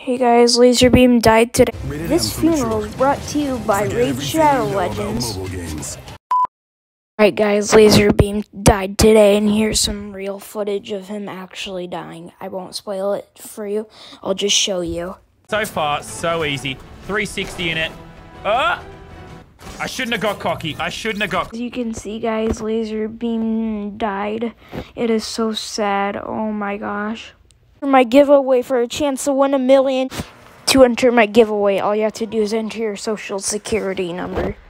Hey guys, LazarBeam died today. This funeral is brought to you by Raid Shadow Legends. Alright guys, LazarBeam died today, and here's some real footage of him actually dying. I won't spoil it for you, I'll just show you. So far, so easy. 360 in it. I shouldn't have got cocky. I shouldn't have got... As you can see guys, LazarBeam died. It is so sad, oh my gosh. For my giveaway for a chance to win $1 million. To enter my giveaway, all you have to do is enter your social security number.